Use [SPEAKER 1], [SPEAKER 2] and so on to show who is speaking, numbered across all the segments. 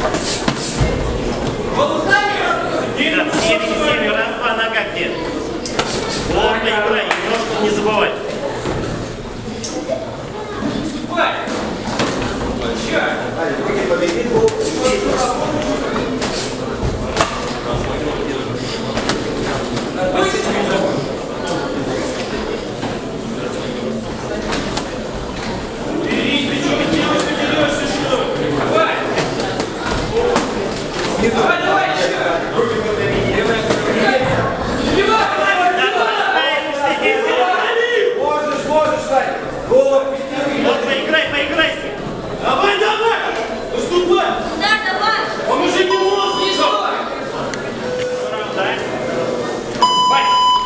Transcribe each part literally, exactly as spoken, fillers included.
[SPEAKER 1] семь, раз, два, нога где? Плотно играй, немножко не забывай.
[SPEAKER 2] Давай, давай, еще! Можешь, можешь, Вань! Голову пусти!
[SPEAKER 1] Вот, поиграй, поиграй!
[SPEAKER 2] Давай, давай! Наступай!
[SPEAKER 3] Да, давай!
[SPEAKER 2] Он уже не может!
[SPEAKER 3] Не стой!
[SPEAKER 1] Да? Бай!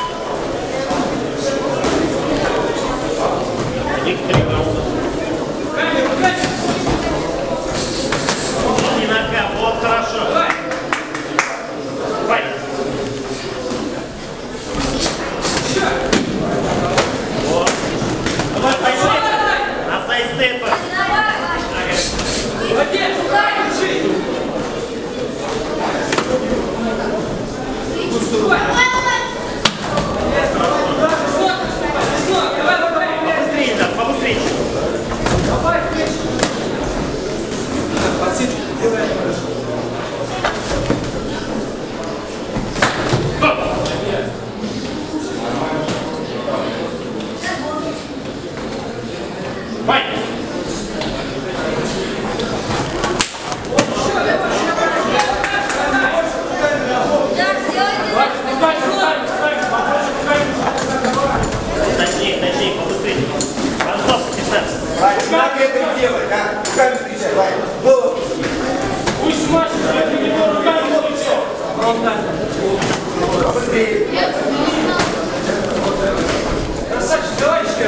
[SPEAKER 1] Некоторые раунды.
[SPEAKER 2] Камеру, камеру!
[SPEAKER 1] Не нога, вот хорошо.
[SPEAKER 2] Давай!
[SPEAKER 1] Бай! Вот.
[SPEAKER 2] Давай, давай!
[SPEAKER 1] На сайд-степы.
[SPEAKER 2] Молодец! Держи! Давай!
[SPEAKER 1] Побыстрее, да, побыстрее.
[SPEAKER 2] Давай, плечи! Подсечку делаем хорошо.
[SPEAKER 1] Бай! Точнее, точнее, побыстрее. Концовка пятнадцать.
[SPEAKER 4] Вань, как это делать, а? Руками встречай, Вань. Голову.
[SPEAKER 2] Пусть смажет, это не то руками получил.
[SPEAKER 4] Побыстрее.
[SPEAKER 2] Красавчик, давай еще.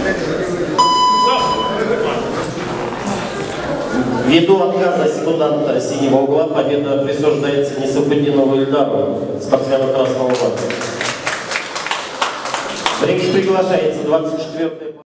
[SPEAKER 5] Ввиду отказа секунданта синего угла победа присуждается Несафутдинову Ильдару, спортсмену красного угла. В ринг приглашается двадцать четвёртый